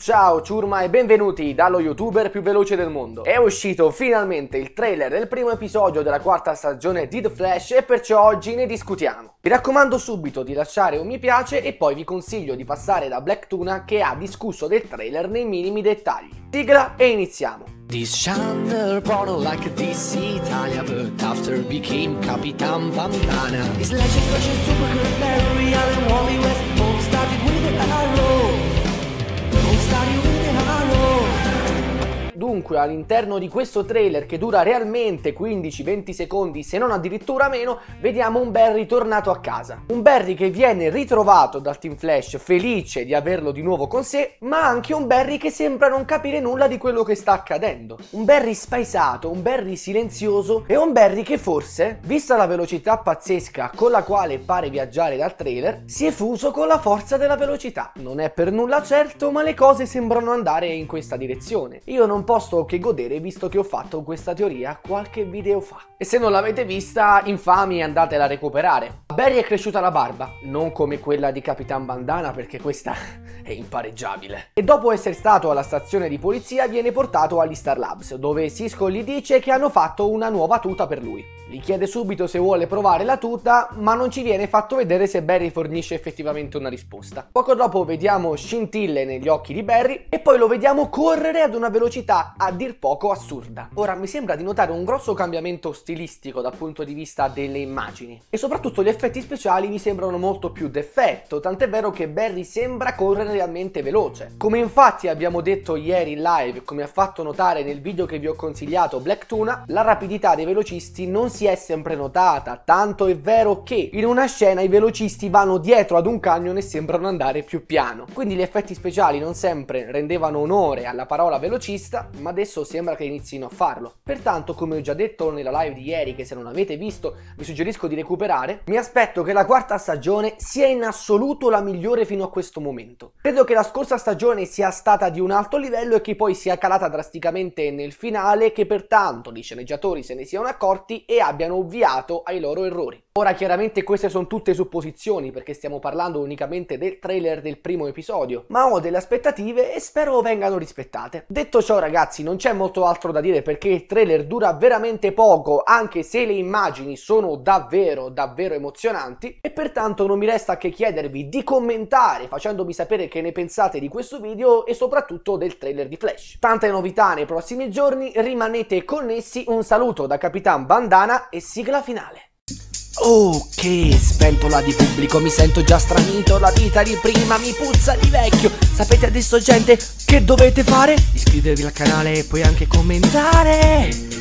Ciao ciurma e benvenuti dallo youtuber più veloce del mondo. È uscito finalmente il trailer del primo episodio della quarta stagione di The Flash e perciò oggi ne discutiamo. Vi raccomando subito di lasciare un mi piace e poi vi consiglio di passare da Black Tuna che ha discusso del trailer nei minimi dettagli. Sigla e iniziamo. This Chandler bottle like a DC Italia, but after became Capitan Bandana. His legend version Supergirl, Barry Allen, Wally West, all started with an arrow. All started with an arrow. Dunque, all'interno di questo trailer che dura realmente 15-20 secondi, se non addirittura meno, vediamo un Barry tornato a casa. Un Barry che viene ritrovato dal Team Flash, felice di averlo di nuovo con sé, ma anche un Barry che sembra non capire nulla di quello che sta accadendo. Un Barry spaesato, un Barry silenzioso e un Barry che forse, vista la velocità pazzesca con la quale pare viaggiare dal trailer, si è fuso con la forza della velocità. Non è per nulla certo, ma le cose sembrano andare in questa direzione. Io non posso che godere visto che ho fatto questa teoria qualche video fa. E se non l'avete vista, infami, andatela a recuperare. A Barry è cresciuta la barba, non come quella di Capitan Bandana perché questa è impareggiabile. E dopo essere stato alla stazione di polizia viene portato agli Star Labs, dove Cisco gli dice che hanno fatto una nuova tuta per lui. Gli chiede subito se vuole provare la tuta, ma non ci viene fatto vedere se Barry fornisce effettivamente una risposta. Poco dopo vediamo scintille negli occhi di Barry e poi lo vediamo correre ad una velocità a dir poco assurda. Ora mi sembra di notare un grosso cambiamento stilistico dal punto di vista delle immagini e soprattutto gli effetti speciali mi sembrano molto più d'effetto, tant'è vero che Barry sembra correre realmente veloce. Come infatti abbiamo detto ieri in live, come ha fatto notare nel video che vi ho consigliato Black Tuna, la rapidità dei velocisti non si è sempre notata, tanto è vero che in una scena i velocisti vanno dietro ad un camion e sembrano andare più piano. Quindi gli effetti speciali non sempre rendevano onore alla parola velocista, ma adesso sembra che inizino a farlo. Pertanto, come ho già detto nella live di ieri, che se non avete visto vi suggerisco di recuperare, mi aspetto che la quarta stagione sia in assoluto la migliore fino a questo momento. Credo che la scorsa stagione sia stata di un alto livello e che poi sia calata drasticamente nel finale, che pertanto gli sceneggiatori se ne siano accorti e abbiano ovviato ai loro errori. Ora chiaramente queste sono tutte supposizioni perché stiamo parlando unicamente del trailer del primo episodio, ma ho delle aspettative e spero vengano rispettate. Detto ciò ragazzi, non c'è molto altro da dire perché il trailer dura veramente poco, anche se le immagini sono davvero emozionanti, e pertanto non mi resta che chiedervi di commentare facendomi sapere che ne pensate di questo video e soprattutto del trailer di Flash. Tante novità nei prossimi giorni, rimanete connessi, un saluto da Capitan Bandana e sigla finale. Oh, che sventola di pubblico, mi sento già stranito, la vita di prima mi puzza di vecchio. Sapete adesso gente che dovete fare? Iscrivervi al canale e poi anche commentare.